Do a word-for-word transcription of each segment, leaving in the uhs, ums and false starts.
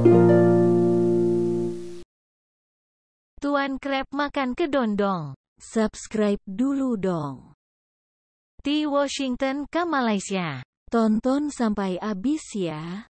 Tuan Crab makan kedondong. Subscribe dulu dong. Di Washington ke Malaysia. Tonton sampai habis ya.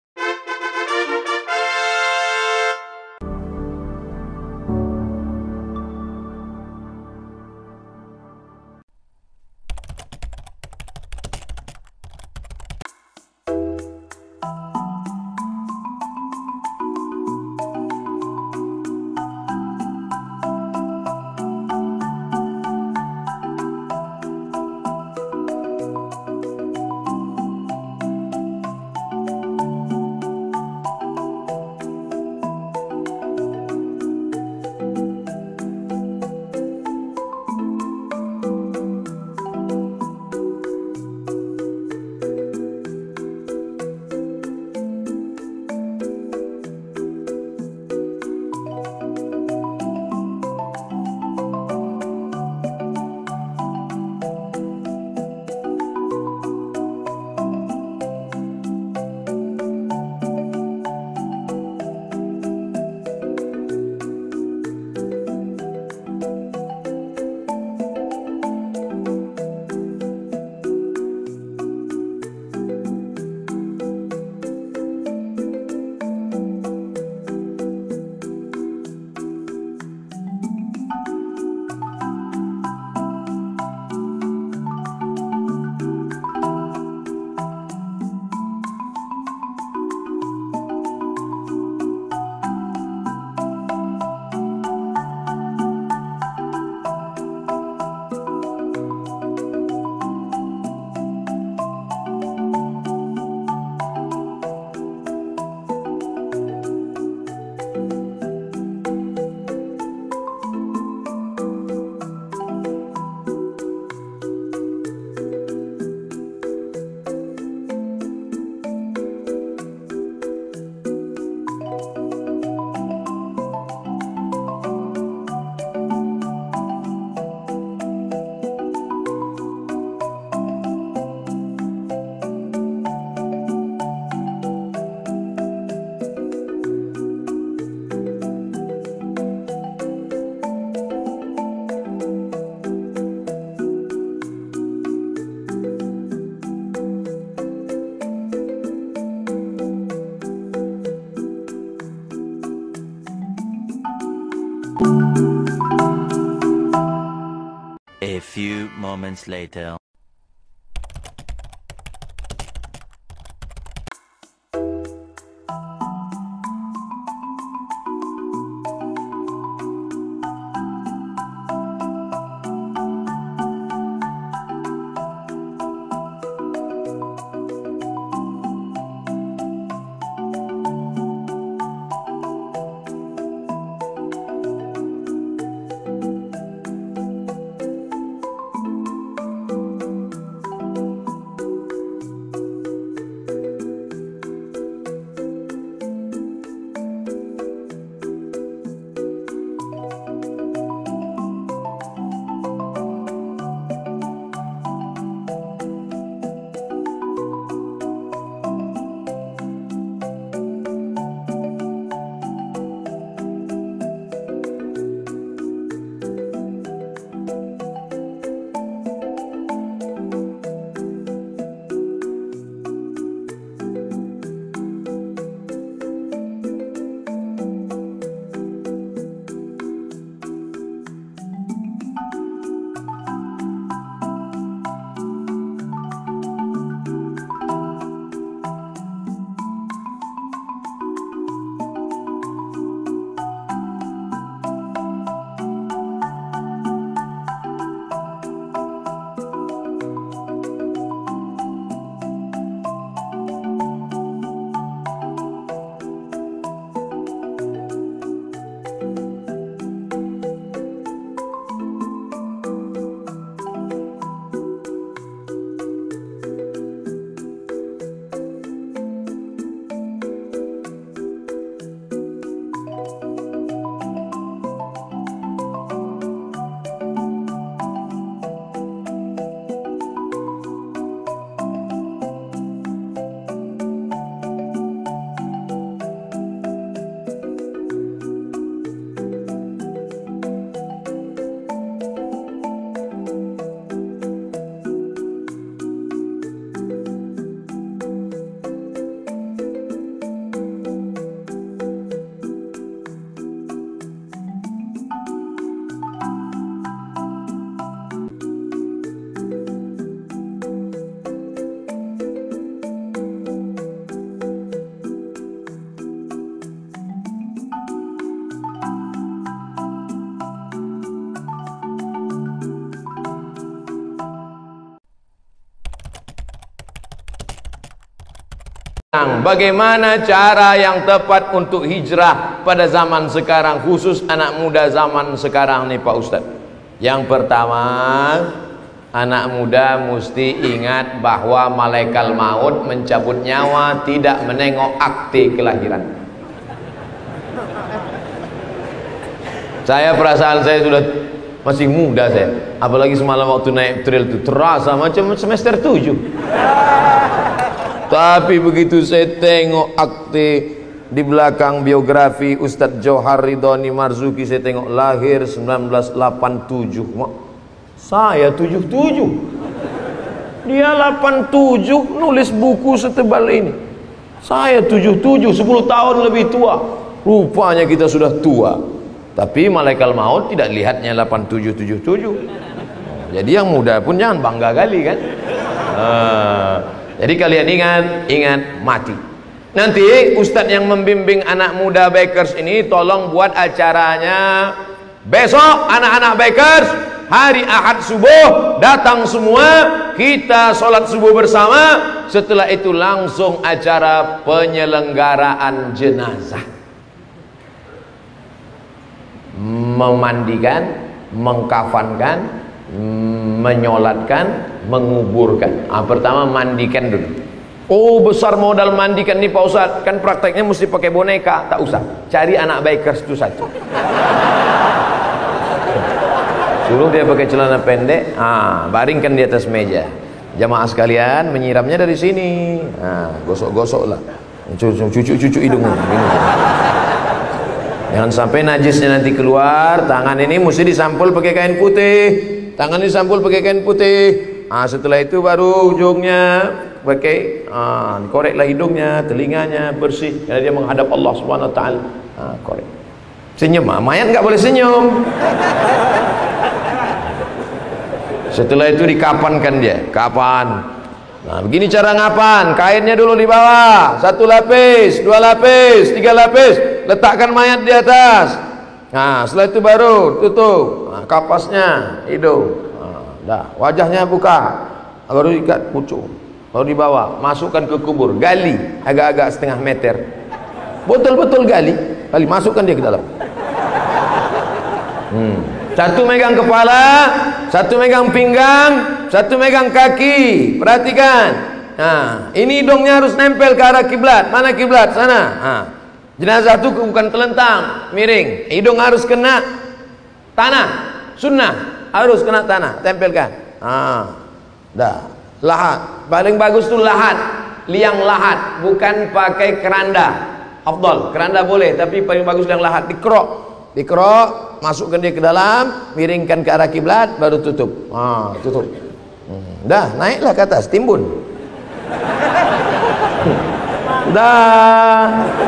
A few moments later. Bagaimana cara yang tepat untuk hijrah pada zaman sekarang, khusus anak muda zaman sekarang nih Pak Ustadz? Yang pertama, anak muda mesti ingat bahwa malaikat maut mencabut nyawa tidak menengok akte kelahiran. Saya perasaan saya sudah masih muda saya, apalagi semalam waktu naik trail itu terasa macam semester tujuh. Tapi begitu saya tengok akte di belakang biografi Ustadz Johar Ridhoni Marzuki, saya tengok lahir sembilan belas delapan puluh tujuh. Saya tujuh puluh tujuh. Dia delapan puluh tujuh nulis buku setebal ini. Saya tujuh puluh tujuh, sepuluh tahun lebih tua. Rupanya kita sudah tua. Tapi malaikat maut tidak lihatnya delapan puluh tujuh tujuh puluh tujuh. Jadi yang muda pun jangan bangga kali kan. Ah. Jadi kalian ingat, ingat mati. Nanti Ustadz yang membimbing anak muda bikers ini tolong buat acaranya besok. Anak-anak bikers hari Ahad subuh datang semua, kita sholat subuh bersama. Setelah itu langsung acara penyelenggaraan jenazah, memandikan, mengkafankan, menyolatkan, menguburkan. Ah, pertama mandikan dulu. Oh, besar modal mandikan nih Pak Ustadz. Kan prakteknya mesti pakai boneka. Tak usah, cari anak bikers itu satu, suruh dia pakai celana pendek, ah, baringkan di atas meja. Jamaah sekalian, menyiramnya dari sini. Ah, gosok-gosok lah, cucu-cucu hidungnya. Jangan sampai najisnya nanti keluar. Tangan ini mesti disampul pakai kain putih. Tangan disampul pakai kain putih. Ah, setelah itu baru ujungnya pakai, ah, koreklah hidungnya, telinganya bersih karena dia menghadap Allah Subhanahu Wa Taala. Ah, korek. Senyum, ah, mayat nggak boleh senyum. Setelah itu dikapankan dia, kapan. Nah, begini cara ngapan. Kainnya dulu di bawah, satu lapis, dua lapis, tiga lapis. Letakkan mayat di atas. Nah, setelah itu baru tutup. Nah, kapasnya hidung. Nah, dah, wajahnya buka. Baru ikat pucuk. Baru dibawa, masukkan ke kubur, gali agak-agak setengah meter. Betul-betul gali, gali, masukkan dia ke dalam. Hmm. Satu megang kepala, satu megang pinggang, satu megang kaki. Perhatikan. Nah, ini hidungnya harus nempel ke arah kiblat. Mana kiblat? Sana. Nah, jenazah itu bukan telentang, miring. Hidung harus kena tanah. Sunnah harus kena tanah, tempelkan. Ah, dah. Lahat. Paling bagus tuh lahat. Liang lahat, bukan pakai keranda. Afdal, keranda boleh, tapi paling bagus liang lahat. Dikerok. Dikerok, masukkan dia ke dalam, miringkan ke arah kiblat, baru tutup. Ah, tutup. Hmm. Dah, naiklah ke atas, timbun. Dah.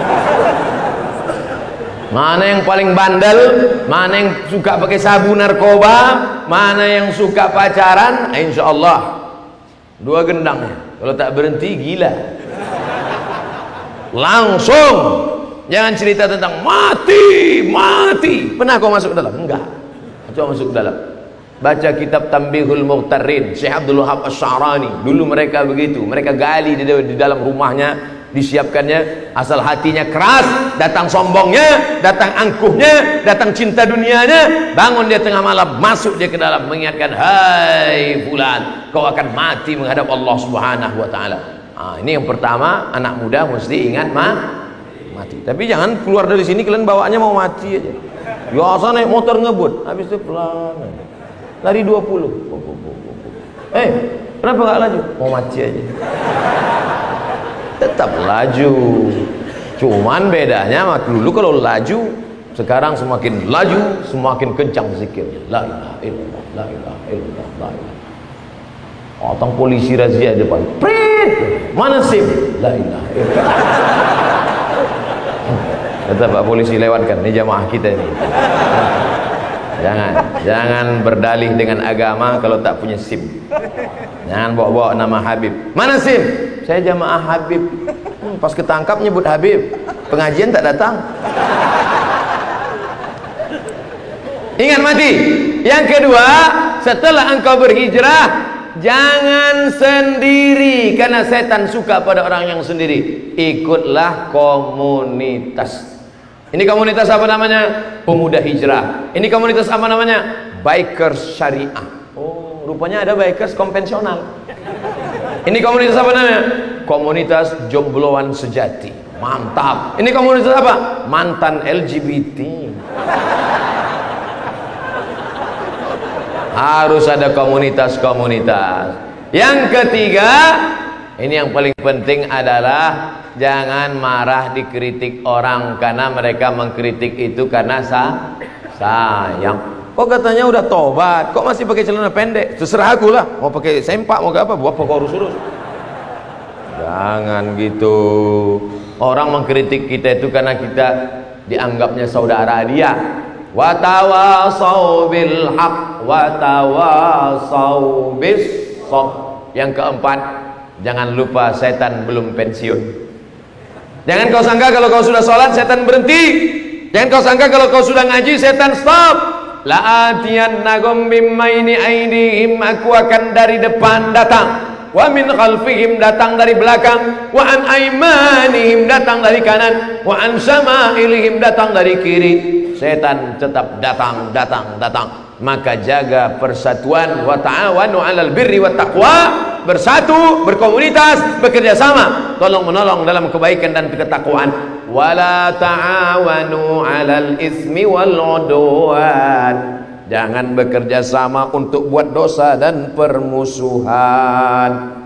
Mana yang paling bandel, mana yang suka pakai sabu narkoba, mana yang suka pacaran, insya Allah dua gendangnya. Kalau tak berhenti gila. Langsung. Jangan cerita tentang mati, mati. Pernah kau masuk ke dalam? Enggak. Coba masuk ke dalam. Baca kitab Tanbihul Mughtarrin, Syekh Abdul Wahab Asy-Sya'rani. Dulu mereka begitu. Mereka gali di, di dalam rumahnya, disiapkannya. Asal hatinya keras, datang sombongnya, datang angkuhnya, datang cinta dunianya. Bangun dia tengah malam, masuk dia ke dalam, mengingatkan, hai fulan, kau akan mati menghadap Allah Subhanahu Wa Taala. Nah, ini yang pertama, anak muda mesti ingat mah mati. Tapi jangan keluar dari sini kalian bawaannya mau mati aja. Biasa naik motor ngebut, habis itu pelan, lari dua puluh. Eh, kenapa nggak laju? Mau mati aja. Tetap laju. Cuman bedanya waktu dulu kalau laju, sekarang semakin laju semakin kencang zikirnya. La ilaha illallah, la ilaha illallah, la ilaha. Otong polisi razia depan. Prit, mana SIM? La ilaha illallah. Kata Pak polisi, lewatkan, ini jamaah kita ini. Jangan, jangan berdalih dengan agama kalau tak punya SIM. Jangan bawa-bawa nama Habib. Mana SIM? Saya jamaah Habib. Hmm, pas ketangkap nyebut Habib, pengajian tak datang. Ingat mati. Yang kedua, setelah engkau berhijrah, jangan sendiri, karena setan suka pada orang yang sendiri. Ikutlah komunitas. Ini komunitas apa namanya? Pemuda Hijrah. Ini komunitas apa namanya? Bikers Syariah. Oh, rupanya ada bikers konvensional. Ini komunitas apa namanya? Komunitas jombloan sejati. Mantap. Ini komunitas apa? Mantan L G B T. Harus ada komunitas-komunitas. Yang ketiga, ini yang paling penting adalah jangan marah dikritik orang, karena mereka mengkritik itu karena sa sayang. Kok katanya udah tobat, kok masih pakai celana pendek? Terserah aku lah, mau pakai sempak mau ke apa, buat pokok urus-urus. Jangan gitu. Orang mengkritik kita itu karena kita dianggapnya saudara dia. Wa tawasau bil haq wa tawasau bis sabr. Yang keempat, jangan lupa setan belum pensiun. Jangan kau sangka kalau kau sudah sholat setan berhenti. Jangan kau sangka kalau kau sudah ngaji setan stop. La atiyannahum bimmaini aidihim, aku akan dari depan datang. Wa min khalfihim, datang dari belakang. Wa an aimanihim, datang dari kanan. Wa an samailihim, datang dari kiri. Setan tetap datang, datang, datang. Maka jaga persatuan. Wa ta'awanu 'alal birri wat taqwa. Bersatu, berkomunitas, bekerja sama, tolong menolong dalam kebaikan dan ketakwaan. Wala ta'awanu 'alal ismi wal 'udwan. Jangan bekerja sama untuk buat dosa dan permusuhan.